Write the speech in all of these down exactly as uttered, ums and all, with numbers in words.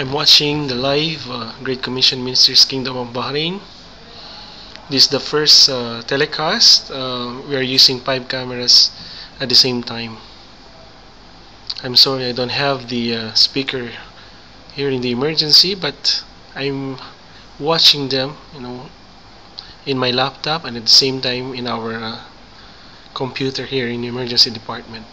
I'm watching the live uh, Great Commission Ministries Kingdom of Bahrain. This is the first uh, telecast. Uh, we are using five cameras at the same time. I'm sorry I don't have the uh, speaker here in the emergency, but I'm watching them, you know, in my laptop and at the same time in our uh, computer here in the emergency department.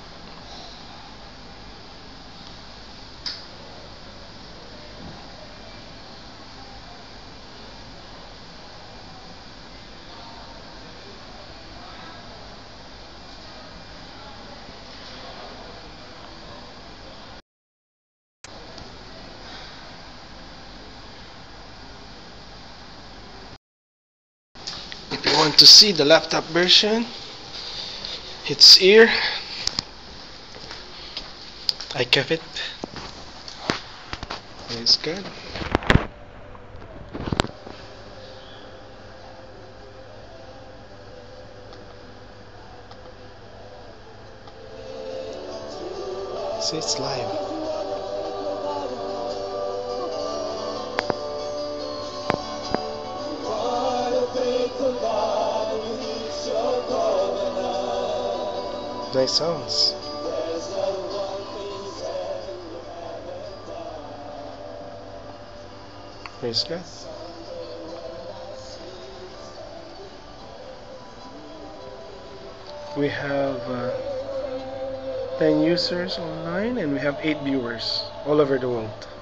If you want to see the laptop version, it's here. I kept it. It's good. See, it's live. Nice sounds. Praise God. We have uh, ten users online and we have eight viewers all over the world.